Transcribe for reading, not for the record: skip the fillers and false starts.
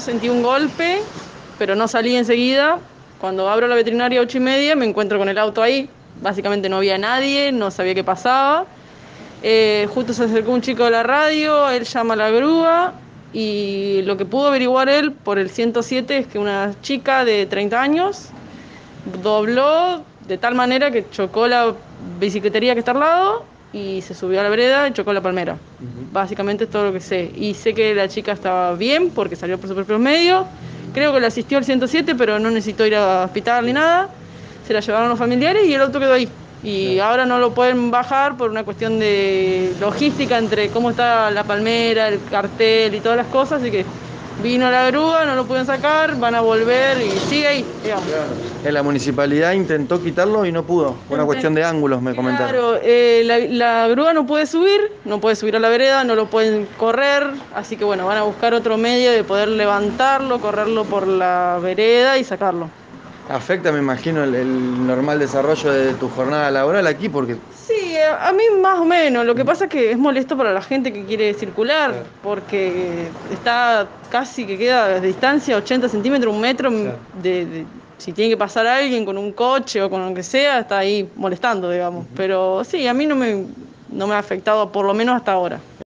Sentí un golpe, pero no salí enseguida. Cuando abro la veterinaria a 8:30 me encuentro con el auto ahí. Básicamente no había nadie, no sabía qué pasaba. Justo se acercó un chico de la radio, él llama a la grúa y lo que pudo averiguar él por el 107 es que una chica de 30 años dobló de tal manera que chocó la bicicletería que está al lado y se subió a la vereda y chocó la palmera. Básicamente es todo lo que sé. Y sé que la chica estaba bien porque salió por sus propios medios. Creo que la asistió al 107, pero no necesitó ir al hospital ni nada. Se la llevaron los familiares y el auto quedó ahí. Y ahora no lo pueden bajar por una cuestión de logística entre cómo está la palmera, el cartel y todas las cosas. Así que vino la grúa, no lo pudieron sacar, van a volver y sigue ahí, digamos. Claro. En la municipalidad intentó quitarlo y no pudo. Una cuestión de ángulos, me comentaron. Claro, la grúa no puede subir a la vereda, no lo pueden correr, así que bueno, van a buscar otro medio de poder levantarlo, correrlo por la vereda y sacarlo. Afecta, me imagino, el normal desarrollo de tu jornada laboral aquí, porque Sí, a mí más o menos. Lo que pasa es que es molesto para la gente que quiere circular, porque está casi que queda de distancia 80 centímetros, 1 metro, si tiene que pasar alguien con un coche o con lo que sea, está ahí molestando, digamos. Pero sí, a mí no me ha afectado, por lo menos hasta ahora.